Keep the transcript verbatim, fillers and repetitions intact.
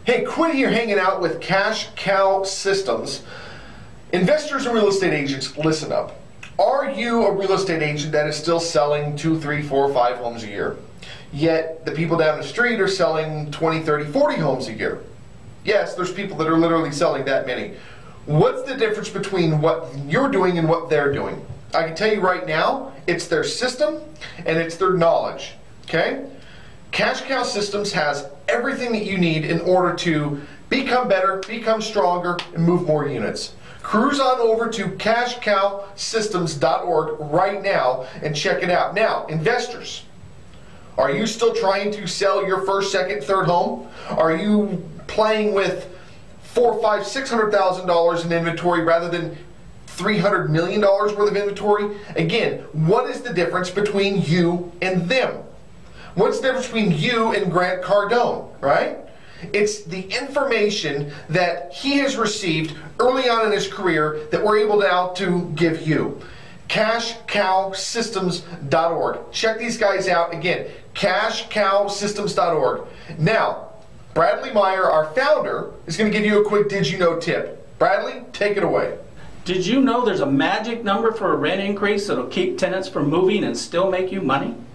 Hey, Quinn here hanging out with Cash Cow Systems. Investors and real estate agents, listen up. Are you a real estate agent that is still selling two, three, four, five homes a year? Yet the people down the street are selling twenty, thirty, forty homes a year. Yes, there's people that are literally selling that many. What's the difference between what you're doing and what they're doing? I can tell you right now, it's their system and it's their knowledge, okay? Cash Cow Systems has everything that you need in order to become better, become stronger, and move more units. Cruise on over to cash cow systems dot org right now and check it out. Now, investors, are you still trying to sell your first, second, third home? Are you playing with four, five, six hundred thousand dollars in inventory rather than three hundred million dollars worth of inventory? Again, what is the difference between you and them? What's the difference between you and Grant Cardone, right? It's the information that he has received early on in his career that we're able now to give you. cash cow systems dot org. Check these guys out. Again, cash cow systems dot org. Now, Bradley Meyer, our founder, is going to give you a quick Did You Know tip. Bradley, take it away. Did you know there's a magic number for a rent increase that'll keep tenants from moving and still make you money?